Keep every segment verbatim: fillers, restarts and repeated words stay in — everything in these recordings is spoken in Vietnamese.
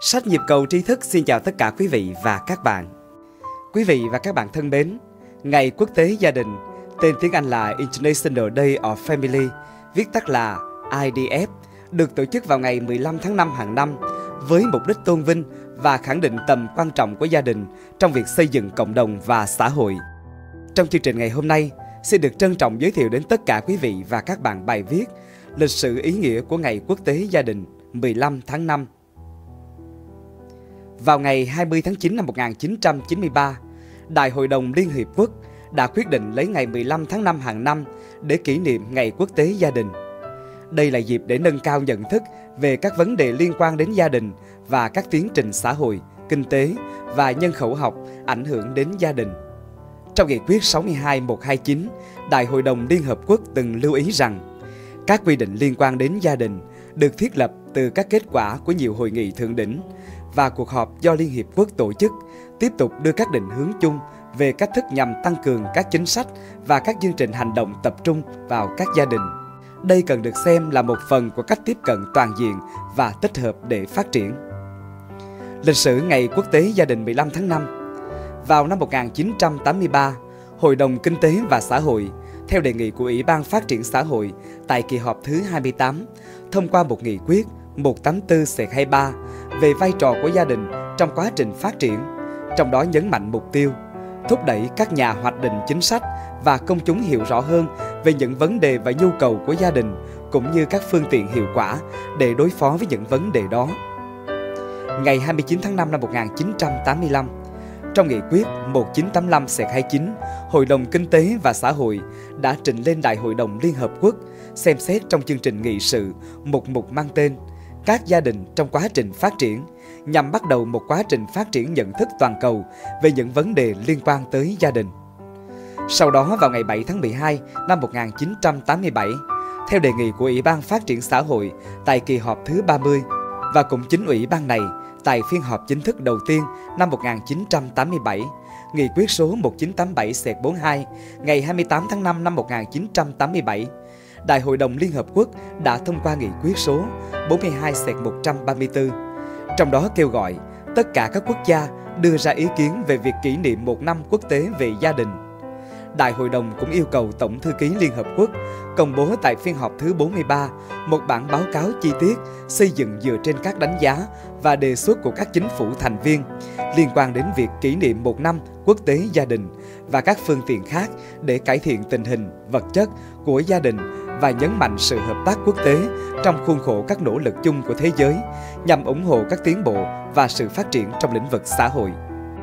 Sách nhịp cầu tri thức xin chào tất cả quý vị và các bạn. Quý vị và các bạn thân mến, Ngày Quốc tế Gia đình, tên tiếng Anh là International Day of Family, viết tắt là I D F, được tổ chức vào ngày mười lăm tháng năm hàng năm với mục đích tôn vinh và khẳng định tầm quan trọng của gia đình trong việc xây dựng cộng đồng và xã hội. Trong chương trình ngày hôm nay, xin được trân trọng giới thiệu đến tất cả quý vị và các bạn bài viết Lịch sử ý nghĩa của Ngày Quốc tế Gia đình mười lăm tháng năm. Vào ngày hai mươi tháng chín năm một nghìn chín trăm chín mươi ba, Đại hội đồng Liên Hiệp Quốc đã quyết định lấy ngày mười lăm tháng năm hàng năm để kỷ niệm Ngày Quốc tế Gia đình. Đây là dịp để nâng cao nhận thức về các vấn đề liên quan đến gia đình và các tiến trình xã hội, kinh tế và nhân khẩu học ảnh hưởng đến gia đình. Trong nghị quyết sáu mươi hai một trăm hai mươi chín, Đại hội đồng Liên Hợp Quốc từng lưu ý rằng các quy định liên quan đến gia đình được thiết lập từ các kết quả của nhiều hội nghị thượng đỉnh và cuộc họp do Liên Hiệp Quốc tổ chức, tiếp tục đưa các định hướng chung về cách thức nhằm tăng cường các chính sách và các chương trình hành động tập trung vào các gia đình. Đây cần được xem là một phần của cách tiếp cận toàn diện và tích hợp để phát triển. Lịch sử Ngày Quốc tế Gia đình mười lăm tháng năm. Vào năm một nghìn chín trăm tám mươi ba, Hội đồng Kinh tế và Xã hội, theo đề nghị của Ủy ban Phát triển Xã hội tại kỳ họp thứ hai mươi tám, thông qua một nghị quyết một trăm tám mươi tư trên hai mươi ba về vai trò của gia đình trong quá trình phát triển, trong đó nhấn mạnh mục tiêu thúc đẩy các nhà hoạch định chính sách và công chúng hiểu rõ hơn về những vấn đề và nhu cầu của gia đình, cũng như các phương tiện hiệu quả để đối phó với những vấn đề đó. Ngày hai mươi chín tháng năm năm một nghìn chín trăm tám mươi lăm, trong nghị quyết một nghìn chín trăm tám mươi lăm trên hai mươi chín, Hội đồng Kinh tế và Xã hội đã trình lên Đại hội đồng Liên Hợp Quốc xem xét trong chương trình nghị sự một mục mang tên Các gia đình trong quá trình phát triển, nhằm bắt đầu một quá trình phát triển nhận thức toàn cầu về những vấn đề liên quan tới gia đình. Sau đó vào ngày bảy tháng mười hai năm một nghìn chín trăm tám mươi bảy, theo đề nghị của Ủy ban Phát triển Xã hội tại kỳ họp thứ ba mươi, và cũng chính Ủy ban này tại phiên họp chính thức đầu tiên năm một nghìn chín trăm tám mươi bảy, nghị quyết số một nghìn chín trăm tám mươi bảy trên bốn mươi hai ngày hai mươi tám tháng năm năm một nghìn chín trăm tám mươi bảy, Đại hội đồng Liên Hợp Quốc đã thông qua nghị quyết số bốn mươi hai trên một trăm ba mươi tư, trong đó kêu gọi tất cả các quốc gia đưa ra ý kiến về việc kỷ niệm một năm quốc tế về gia đình. Đại hội đồng cũng yêu cầu Tổng thư ký Liên Hợp Quốc công bố tại phiên họp thứ bốn mươi ba một bản báo cáo chi tiết xây dựng dựa trên các đánh giá và đề xuất của các chính phủ thành viên liên quan đến việc kỷ niệm một năm quốc tế gia đình và các phương tiện khác để cải thiện tình hình vật chất của gia đình, và nhấn mạnh sự hợp tác quốc tế trong khuôn khổ các nỗ lực chung của thế giới nhằm ủng hộ các tiến bộ và sự phát triển trong lĩnh vực xã hội.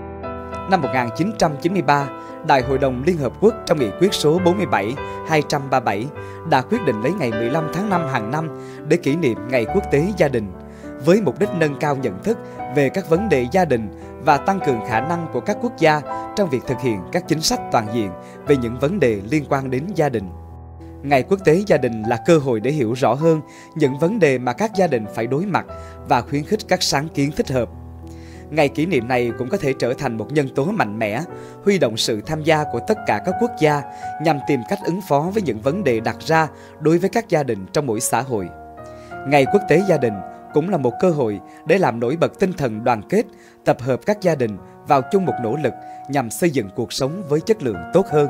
Năm một nghìn chín trăm chín mươi ba, Đại hội đồng Liên Hợp Quốc trong nghị quyết số bốn mươi bảy hai trăm ba mươi bảy đã quyết định lấy ngày mười lăm tháng năm hàng năm để kỷ niệm Ngày Quốc tế Gia đình, với mục đích nâng cao nhận thức về các vấn đề gia đình và tăng cường khả năng của các quốc gia trong việc thực hiện các chính sách toàn diện về những vấn đề liên quan đến gia đình. Ngày Quốc tế Gia đình là cơ hội để hiểu rõ hơn những vấn đề mà các gia đình phải đối mặt và khuyến khích các sáng kiến thích hợp. Ngày kỷ niệm này cũng có thể trở thành một nhân tố mạnh mẽ, huy động sự tham gia của tất cả các quốc gia nhằm tìm cách ứng phó với những vấn đề đặt ra đối với các gia đình trong mỗi xã hội. Ngày Quốc tế Gia đình cũng là một cơ hội để làm nổi bật tinh thần đoàn kết, tập hợp các gia đình vào chung một nỗ lực nhằm xây dựng cuộc sống với chất lượng tốt hơn.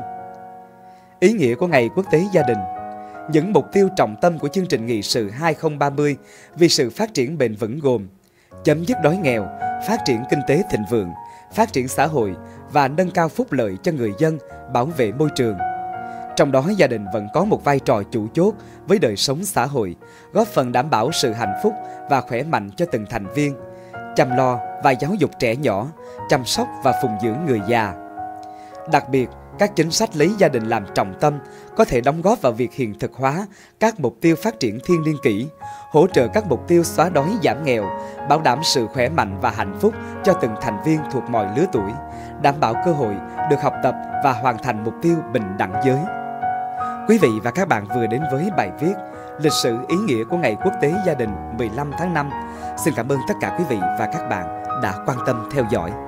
Ý nghĩa của Ngày Quốc tế Gia đình. Những mục tiêu trọng tâm của chương trình nghị sự hai không ba mươi vì sự phát triển bền vững gồm chấm dứt đói nghèo, phát triển kinh tế thịnh vượng, phát triển xã hội và nâng cao phúc lợi cho người dân, bảo vệ môi trường. Trong đó, gia đình vẫn có một vai trò chủ chốt với đời sống xã hội, góp phần đảm bảo sự hạnh phúc và khỏe mạnh cho từng thành viên, chăm lo và giáo dục trẻ nhỏ, chăm sóc và phụng dưỡng người già. Đặc biệt, các chính sách lấy gia đình làm trọng tâm có thể đóng góp vào việc hiện thực hóa các mục tiêu phát triển thiên niên kỷ, hỗ trợ các mục tiêu xóa đói giảm nghèo, bảo đảm sự khỏe mạnh và hạnh phúc cho từng thành viên thuộc mọi lứa tuổi, đảm bảo cơ hội được học tập và hoàn thành mục tiêu bình đẳng giới. Quý vị và các bạn vừa đến với bài viết Lịch sử ý nghĩa của Ngày Quốc tế Gia đình mười lăm tháng năm. Xin cảm ơn tất cả quý vị và các bạn đã quan tâm theo dõi.